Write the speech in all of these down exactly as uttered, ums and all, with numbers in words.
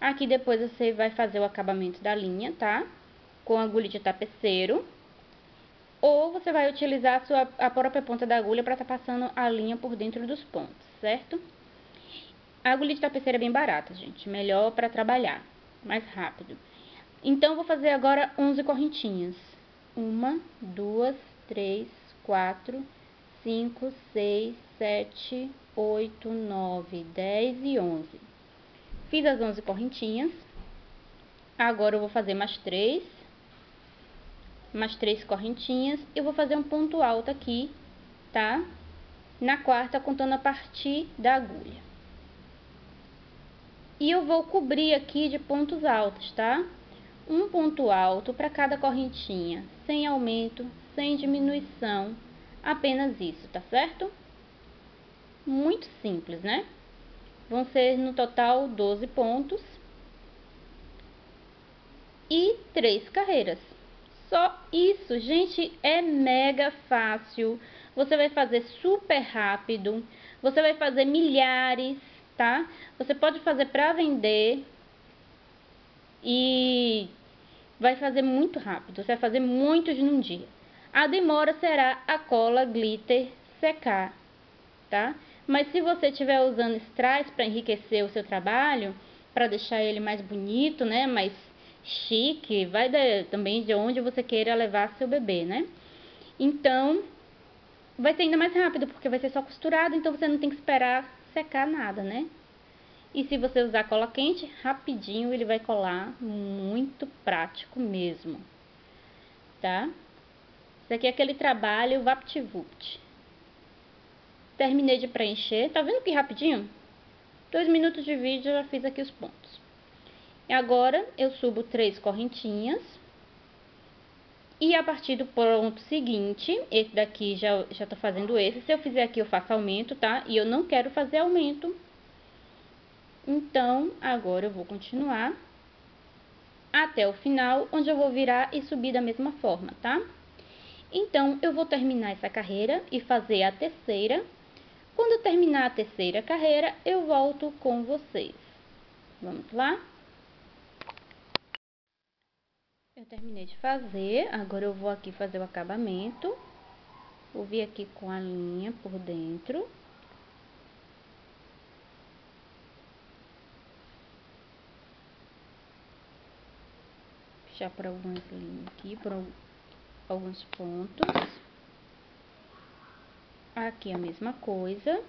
Aqui depois você vai fazer o acabamento da linha, tá? Com agulha de tapeceiro. Ou você vai utilizar a, sua, a própria ponta da agulha para estar tá passando a linha por dentro dos pontos, certo? A agulha de tapeceiro é bem barata, gente. Melhor para trabalhar, mais rápido. Então, vou fazer agora onze correntinhas. Uma, duas, três, quatro, cinco, seis, sete, oito, nove, dez e onze. Fiz as onze correntinhas. Agora, eu vou fazer mais três. Mais três correntinhas. E vou fazer um ponto alto aqui, tá? Na quarta, contando a partir da agulha. E eu vou cobrir aqui de pontos altos, tá? Um ponto alto para cada correntinha, sem aumento, sem diminuição, apenas isso, tá certo? Muito simples, né? Vão ser no total doze pontos e três carreiras. Só isso, gente, é mega fácil. Você vai fazer super rápido, você vai fazer milhares, tá? Você pode fazer para vender e vai fazer muito rápido, você vai fazer muitos num dia. A demora será a cola glitter secar, tá? Mas se você estiver usando strass para enriquecer o seu trabalho, para deixar ele mais bonito, né, mais chique, vai de, também de onde você queira levar seu bebê, né? Então, vai ser ainda mais rápido, porque vai ser só costurado, então você não tem que esperar secar nada, né? E se você usar cola quente, rapidinho ele vai colar, muito prático mesmo, tá? Isso aqui é aquele trabalho VaptVupt. Terminei de preencher, tá vendo que rapidinho? Dois minutos de vídeo eu já fiz aqui os pontos. E agora eu subo três correntinhas. E a partir do ponto seguinte, esse daqui já, já tô fazendo esse. Se eu fizer aqui eu faço aumento, tá? E eu não quero fazer aumento. Então, agora eu vou continuar até o final, onde eu vou virar e subir da mesma forma, tá? Então, eu vou terminar essa carreira e fazer a terceira. Quando eu terminar a terceira carreira, eu volto com vocês. Vamos lá? Eu terminei de fazer, agora eu vou aqui fazer o acabamento. Vou vir aqui com a linha por dentro. Puxar por algumas linhas aqui, por alguns pontos. Aqui a mesma coisa.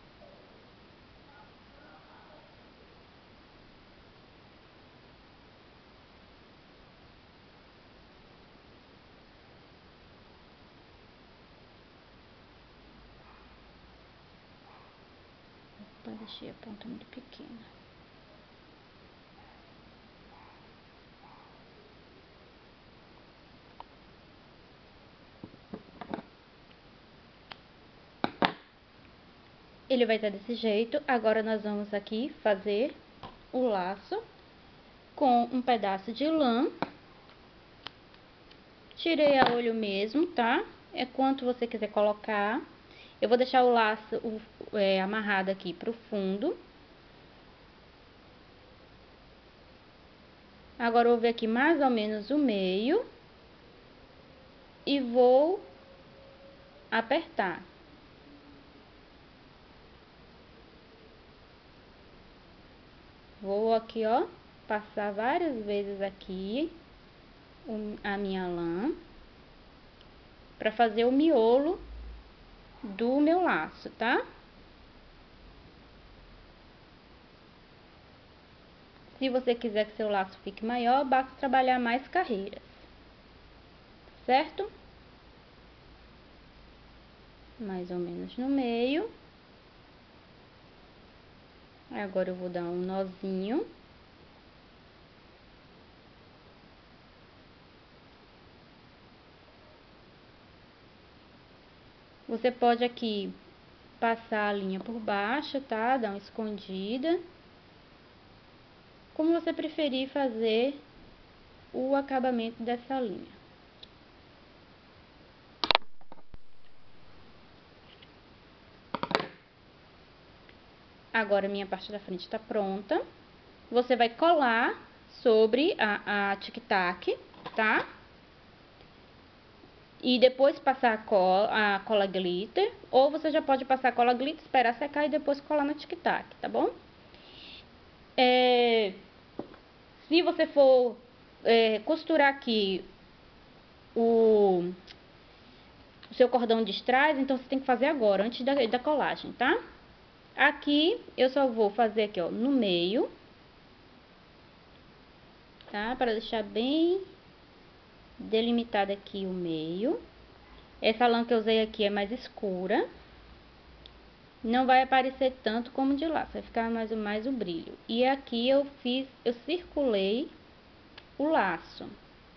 Opa, deixei a ponta muito pequena. Ele vai estar desse jeito. Agora, nós vamos aqui fazer o laço com um pedaço de lã. Tirei a olho mesmo, tá? É quanto você quiser colocar. Eu vou deixar o laço o, é, amarrado aqui pro fundo. Agora, eu vou ver aqui mais ou menos o meio. E vou apertar. Vou aqui, ó, passar várias vezes aqui a minha lã para fazer o miolo do meu laço, tá? Se você quiser que seu laço fique maior, basta trabalhar mais carreiras, certo? Mais ou menos no meio. Agora eu vou dar um nozinho. Você pode aqui passar a linha por baixo, tá? Dar uma escondida. Como você preferir fazer o acabamento dessa linha. Agora, minha parte da frente tá pronta. você vai colar sobre a, a tic-tac, tá? E depois passar a cola, a cola glitter, ou você já pode passar a cola glitter, esperar secar e depois colar na tic-tac, tá bom? É, se você for é, costurar aqui o, o seu cordão de strass, então você tem que fazer agora, antes da, da colagem, tá? Aqui eu só vou fazer aqui, ó, no meio, tá? Para deixar bem delimitado aqui o meio. Essa lã que eu usei aqui é mais escura. Não vai aparecer tanto como de lá, vai ficar mais, mais o brilho. E aqui eu fiz, eu circulei o laço.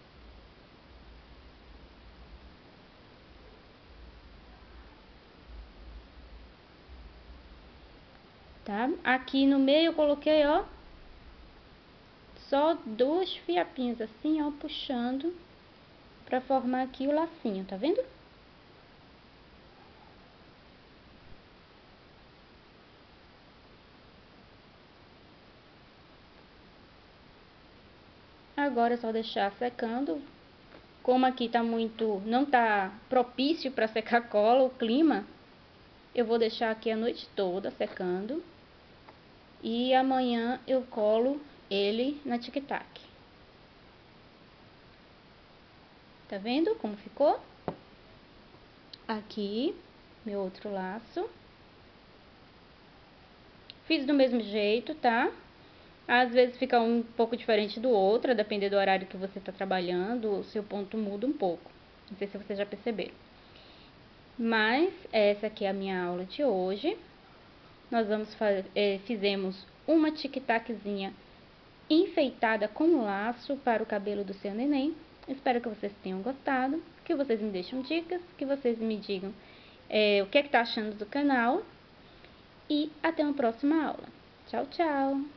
Tá? Aqui no meio eu coloquei, ó, só dois fiapinhos assim, ó, puxando pra formar aqui o lacinho, tá vendo? Agora é só deixar secando. Como aqui tá muito, não tá propício para secar cola, o clima, eu vou deixar aqui a noite toda secando. E amanhã eu colo ele na tic-tac. Tá vendo como ficou? Aqui, meu outro laço. Fiz do mesmo jeito, tá? Às vezes fica um pouco diferente do outro, a depender do horário que você tá trabalhando, o seu ponto muda um pouco. Não sei se vocês já perceberam. Mas essa aqui é a minha aula de hoje. Nós vamos fazer, é, fizemos uma tic-taczinha enfeitada com laço para o cabelo do seu neném. Espero que vocês tenham gostado, que vocês me deixem dicas, que vocês me digam é, o que é que tá achando do canal. E até uma próxima aula. Tchau, tchau!